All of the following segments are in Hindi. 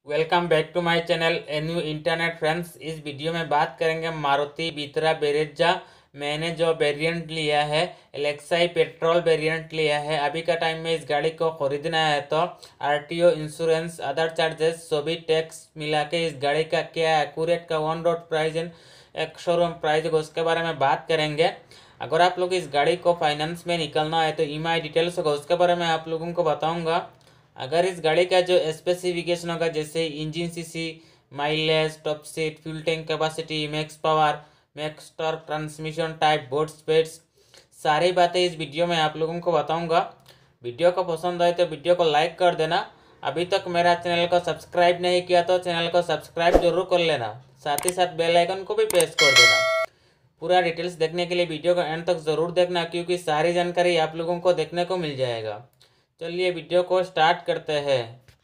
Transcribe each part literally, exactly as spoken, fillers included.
Welcome back to my channel a new internet friends. इस वीडियो में बात करेंगे मारुति वितरा ब्रेज़ा। मैंने जो वेरिएंट लिया है L X I petrol variant लिया है। अभी का टाइम में इस गाड़ी को खरीदना है तो आरटीओ, इंश्योरेंस, अदर चार्जेस सभी टैक्स मिला के इस गाड़ी का क्या एक्यूरेट का on road price and ex showroom price होगा उसके बारे में बात करेंगे। अगर आप लोग इस गाड़ी को फाइनेंस में निकलना है तो ई एम आई डिटेल्स होगा उसके बारे में आप लोगों को बताऊँगा। अगर इस गाड़ी का जो स्पेसिफिकेशन होगा जैसे engine CC, mileage, top seat, fuel tank capacity, max power, max torque, transmission type, boot space, सारी बातें इस वीडियो में आप लोगों को बताऊंगा। वीडियो को पसंद आए तो वीडियो को लाइक कर देना। अभी तक मेरा चैनल को सब्सक्राइब नहीं किया तो चैनल को सब्सक्राइब जरूर कर लेना, साथ ही साथ बेल आइकन को भी प्रेस कर देना। पूरा डिटेल्स देखने के लिए वीडियो को एंड तक ज़रूर देखना क्योंकि सारी जानकारी आप लोगों को देखने को मिल जाएगा। चलिए वीडियो को स्टार्ट करते हैं।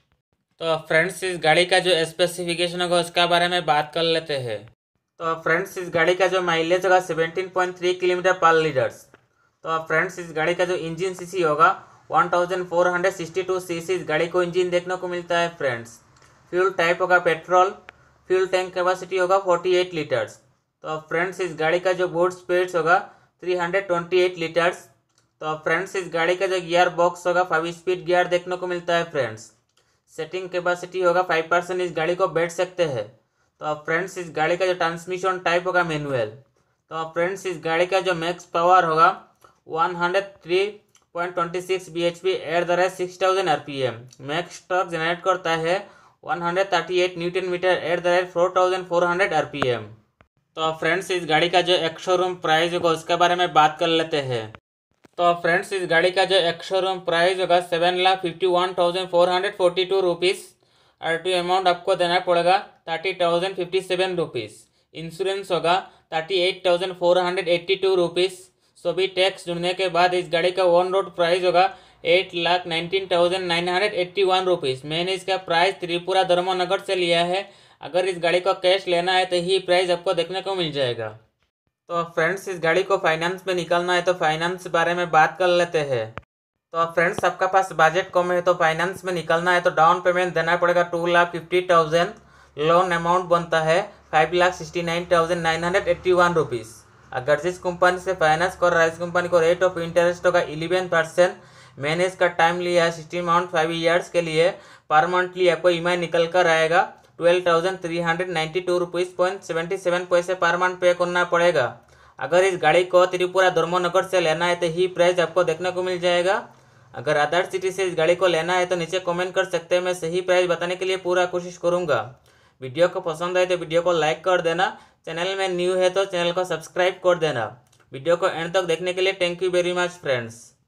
तो फ्रेंड्स, इस गाड़ी का जो स्पेसिफिकेशन होगा उसका बारे में बात कर लेते हैं। तो फ्रेंड्स, इस गाड़ी का जो माइलेज होगा seventeen point three kilometre per litres. तो फ्रेंड्स, इस गाड़ी का जो इंजन सीसी होगा one thousand four hundred sixty two CC इस गाड़ी को इंजन देखने को मिलता है फ्रेंड्स। फ्यूल टाइप होगा पेट्रोल। फ्यूल टैंक कैपेसिटी होगा फोर्टी एट लीटर्स। तो फ्रेंड्स, इस गाड़ी का जो बोर्ड स्पेड्स होगा three hundred twenty eight litres. तो फ्रेंड्स, इस गाड़ी का जो गियर बॉक्स होगा फाइव स्पीड गियर देखने को मिलता है फ्रेंड्स। सेटिंग कैपेसिटी होगा फाइव परसेंट इस गाड़ी को बैठ सकते हैं। तो फ्रेंड्स, इस गाड़ी का जो ट्रांसमिशन टाइप होगा मैनुअल। तो फ्रेंड्स, इस गाड़ी का जो मैक्स पावर होगा one hundred three point two six B H P at the rate six thousand R P M. Max torque generate करता है one hundred thirty eight newton metre at the rate four thousand four hundred R P M. तो फ्रेंड्स, इस गाड़ी का जो एक शोरूम प्राइस होगा उसके बारे में बात कर लेते हैं। तो फ्रेंड्स, इस गाड़ी का जो एक शोरूम प्राइस होगा seven lakh fifty one thousand four hundred forty two rupees. R T amount आपको देना पड़ेगा thirty thousand fifty seven rupees. Insurance होगा thirty eight thousand four hundred eighty two rupees. सभी टैक्स जुड़ने के बाद इस गाड़ी का ऑन रोड प्राइस होगा eight lakh nineteen thousand nine hundred eighty one rupees. मैंने इसका प्राइस त्रिपुरा धर्मनगर से लिया है। अगर इस गाड़ी को कैश लेना है तो यही प्राइस आपको देखने को मिल जाएगा। तो फ्रेंड्स, इस गाड़ी को फाइनेंस में निकलना है तो फाइनेंस बारे में बात कर लेते हैं। तो फ्रेंड्स, आपका पास बजट कम है तो फाइनेंस में निकलना है तो डाउन पेमेंट देना पड़ेगा two lakh fifty thousand. Loan amount बनता है five lakh sixty nine thousand nine hundred eighty one rupees. अगर जिस कंपनी से फाइनेंस कर रहा है इस कंपनी को रेट ऑफ इंटरेस्ट होगा इलेवन परसेंट। मैंने इसका टाइम लिया है सिक्सटीन मंथ फाइव ईयर्स के लिए। पर मंथली आपको ई एम आई निकल कर आएगा twelve thousand three hundred ninety two rupees point seventy seven पैसे पर मंथ पे करना पड़ेगा। अगर इस गाड़ी को त्रिपुरा धर्मनगर से लेना है तो ही प्राइस आपको देखने को मिल जाएगा। अगर अदर सिटी से इस गाड़ी को लेना है तो नीचे कमेंट कर सकते हैं, मैं सही प्राइस बताने के लिए पूरा कोशिश करूंगा। वीडियो को पसंद आए तो वीडियो को लाइक कर देना। चैनल में न्यू है तो चैनल को सब्सक्राइब कर देना। वीडियो को एंड तक देखने के लिए thank you very much friends.